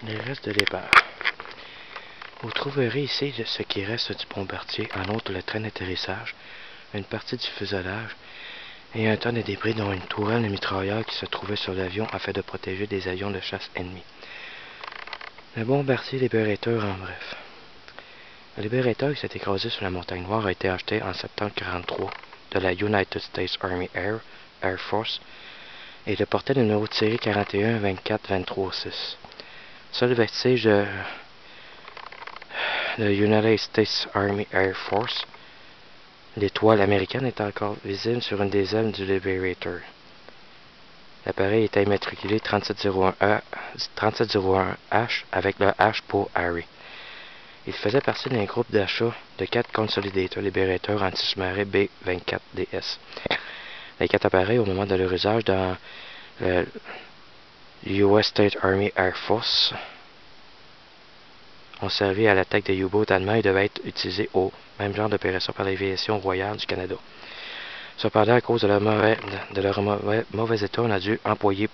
Les restes de l'épave. Vous trouverez ici ce qui reste du bombardier, en outre le train d'atterrissage, une partie du fuselage et un tas de débris dont une tourelle de mitrailleur qui se trouvait sur l'avion afin de protéger des avions de chasse ennemis. Le bombardier Liberator en bref. Le Liberator qui s'est écrasé sur la Montagne Noire a été acheté en septembre 1943 de la United States Army Air Force et le portait le numéro de série 41 24 23 6. Seul vestige de United States Army Air Force, l'étoile américaine est encore visible sur une des ailes du Liberator. L'appareil était immatriculé 3701H avec le H pour Harry. Il faisait partie d'un groupe d'achat de 4 Consolidator Liberator anti-sous-marins B-24DS. Les 4 appareils, au moment de leur usage dans le US State Army Air Force, ont servi à l'attaque des U-boats allemands et devaient être utilisés au même genre d'opération par l'aviation royale du Canada. Cependant, à cause de leur mauvais état, on a dû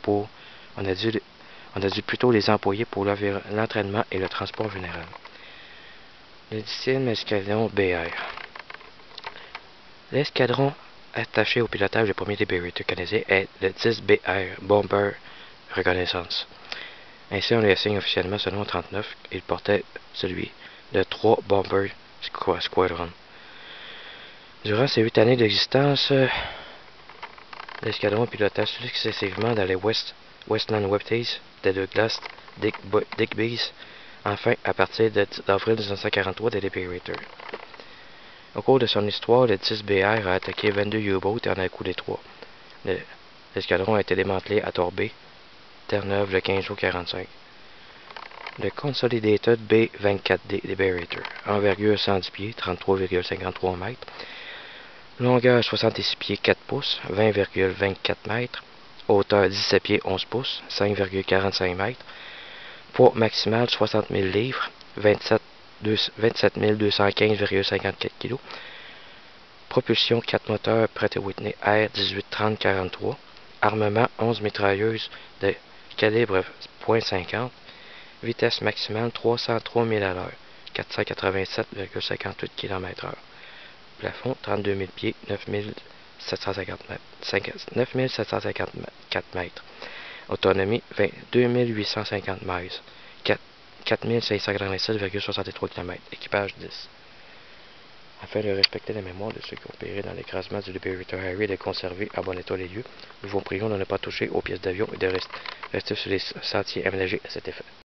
plutôt les employer pour l'entraînement et le transport général. Le 10e escadron BR. L'escadron attaché au pilotage du premier Liberator canadien est le 10 BR Bomber Reconnaissance. Ainsi, on lui assigne officiellement ce nom en 1939. Il portait celui de 3 Bomber Squadron. Durant ses 8 années d'existence, l'escadron pilota successivement dans les Westland Webties de Douglas Digby's, enfin à partir d'avril 1943 des Liberators. Au cours de son histoire, le 10BR a attaqué 22 U-boats et en a coulé 3. L'escadron a été démantelé à Torbay, Terre-Neuve le 15 août 1945. Le Consolidated B-24D Liberator, envergure 110 pieds, 33,53 mètres, longueur 66 pieds 4 pouces, 20,24 mètres, hauteur 17 pieds 11 pouces, 5,45 mètres, poids maximal 60 000 livres, 27 215,54 kg, propulsion 4 moteurs Pratt & Whitney R1830-43, armement 11 mitrailleuses de calibre .50, vitesse maximale 303 000 à l'heure, 487,58 km/h. Plafond 32 000 pieds, 9 754 mètres. Autonomie 2850 miles, 4587,63 km. Équipage 10. Afin de respecter la mémoire de ceux qui ont péri dans l'écrasement du Liberator Harry et de conserver en bon état les lieux, nous vous prions de ne pas toucher aux pièces d'avion et de rester sur les sentiers aménagés à cet effet.